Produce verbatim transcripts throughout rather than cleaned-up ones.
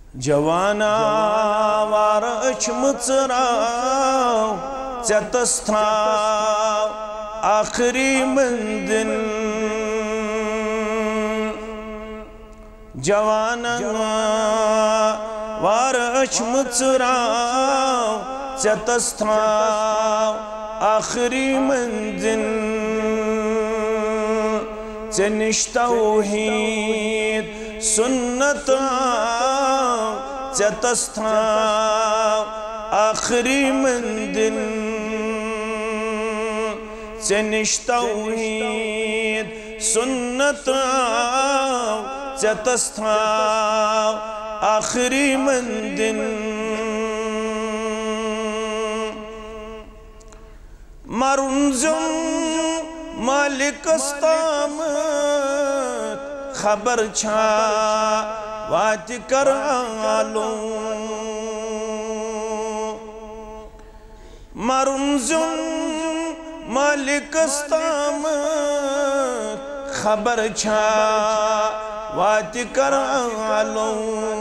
जवाना वार अच मुचराव ज़ेतस थाव आखिरी मंदिन जवाना वार अच मुचराव ज़ेतस थाव आखिरी मंदिन ज़ेनिश तौहीद सुन्नत ज़ेतस थाव आखिरी मंदिन ज़ेनिश तौहीद सुन्नत ज़ेतस थाव आखिरी मंदिन मरुंजुम मालिकस तामत खबर छा वात कर आलो मरुंजुम मालिकस तामत खबर छा वात कर आलो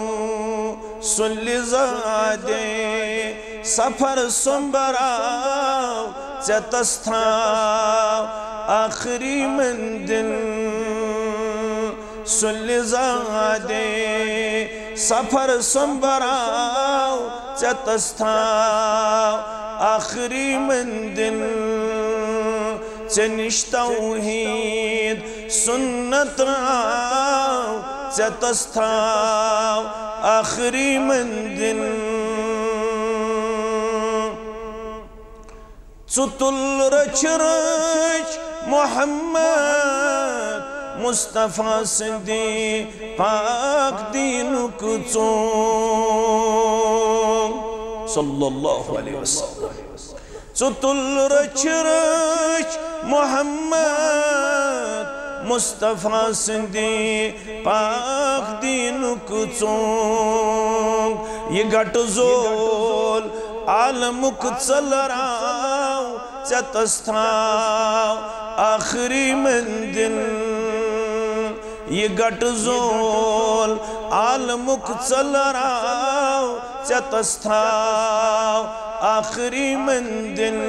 सुल्लिज़ादे सफर सुंबराव ज़ेतस थाव आखिरी मंदिन सुल्लिज़ादे सफर सुंबराव ज़ेतस थाव आखिरी मंदिन ज़ेनिश तौहीद सुन्नत ज़ेतस थाव आखिरी मंदिन चुतुल रच रच मोहम्मद मुस्तफ़ा सिंधी पाक दीनुक चों सल्लल्लाहु अलैहि वसल्लम चुतुल रच रच मोहम्मद मुस्तफ़ा सिंधी पाक दीनुक चों ये गट जोल आलमुक चलराव ज़ेतस थाव आखिरी मंदिन ये गट जोल आलमुक चलराव ज़ेतस थाव आखिरी मंदिन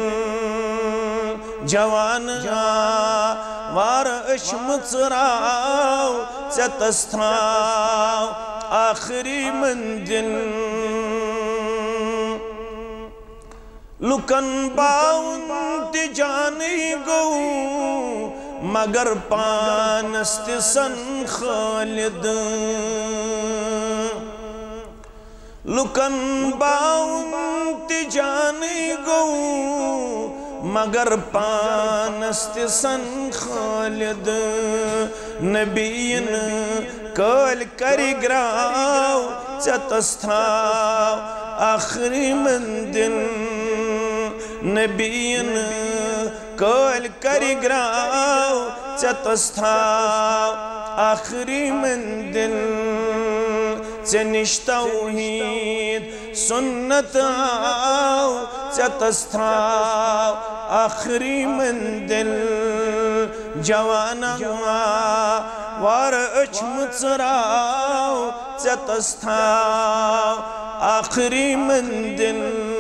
जवान वार अच मुचराव ज़ेतस थाव आखिरी मंदिन लुकन बाउन ति जानी गो मगर पानस्त सन खालिद लुकन बाउन ति जानी गो मगर पानस्त सन खालिद नबीन कल करी ग्राव ज़ेतस थाव आखिरी मंदिन नबीन कल करी ग्राव ज़ेतस थाव आखिरी मंदिन ज़ेनिश तौहीद सुन्नत ज़ेतस थाव आखिरी मंदिन जवाना वार अच मुचराव ज़ेतस थाव आखिरी मंदिन